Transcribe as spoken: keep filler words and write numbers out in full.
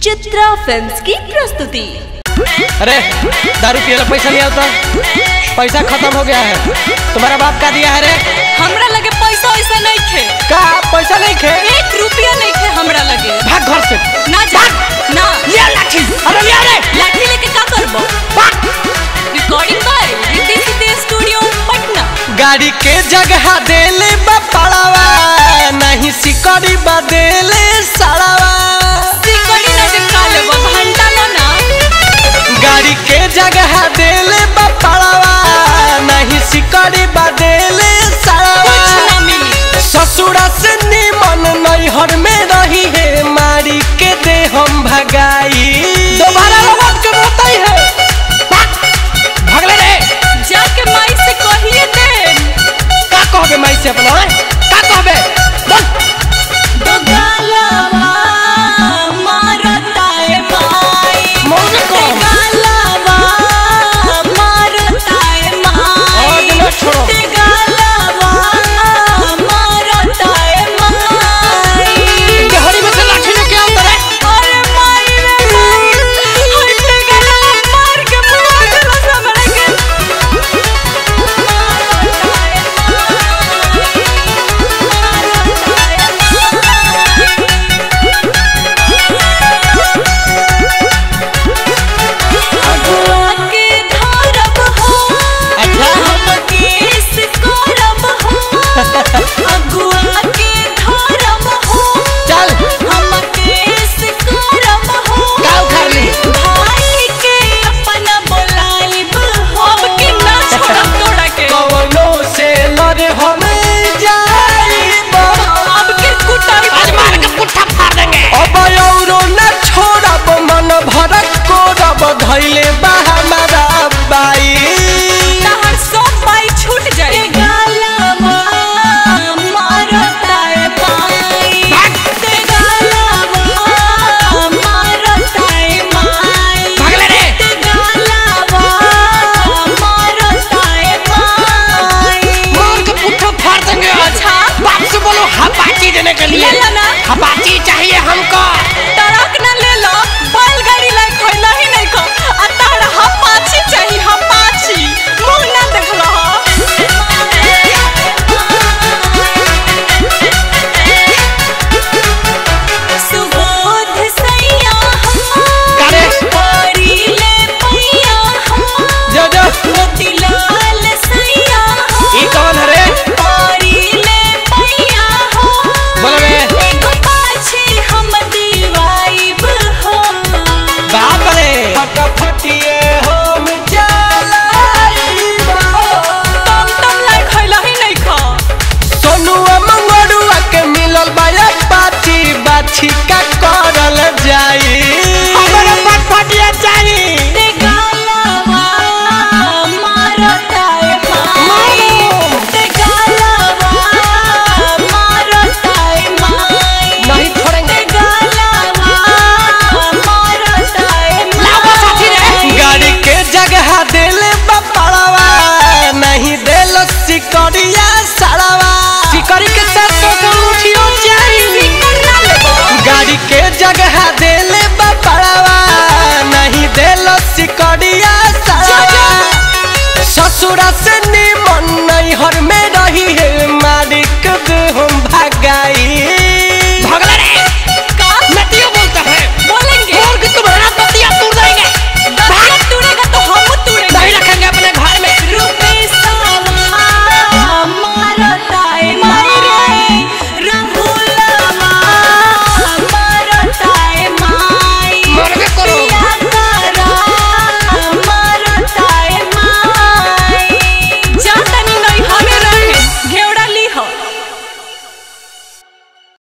Chitra films की प्रस्तुति। अरे दारू पिए पैसा नहीं आता, पैसा खत्म हो गया है। तुम्हारा बाप का दिया है रे? हमरा लगे पैसा ऐसा नहीं थे। का पैसा नहीं थे? एक रुपया नहीं थे हमरा लगे। भाग घर से। ना जा ना ले लाठी। अरे ले रे लाठी लेके का करबो? भाग। Recording by Riddhi Siddhi studio Patna. गाड़ी के जगह देले बपड़ावा, नहीं सिकड़ी बदेले सड़ावा। सिकड़ी ना दिखा लेबो घंटा लो ना। गाड़ी के जगह देले बपड़ावा, नहीं सिकड़ी बदेले सड़ावा। कुछ ना मिली। ससुरा से निमन नैहर में रही है, मारी के दे हम भगाई। दोबारा लौट के रोता ही है। भागले रे। जाके माई से कहिए दे। का कहबे माई से अपना? का कहबे? बोल। दो गालवा मारता है माई। मौज को। गालवा मारता है माई। और ना छोड़ो। ते गालवा मारता है माई। गहरी में से लाठी लेके आओ रे। अरे माई रे माई, हटे गालवा मार के मार देला सब लगे। अगुआ के धरब हो, अच्छा। हम केस करब हो। अगुआ के धरब हो, चल हम केस करब हो। का उखाड़ ली? भाई के अपना बोलाइब हो। अब के ना छोड़ब तोड़ा के। कवनो से लड़े हम जाइब। अब के कुटाई आज मार के पुट्ठा फाड़ देंगे। अब औरो न छोड़ब, मन भरक कोरब, धैले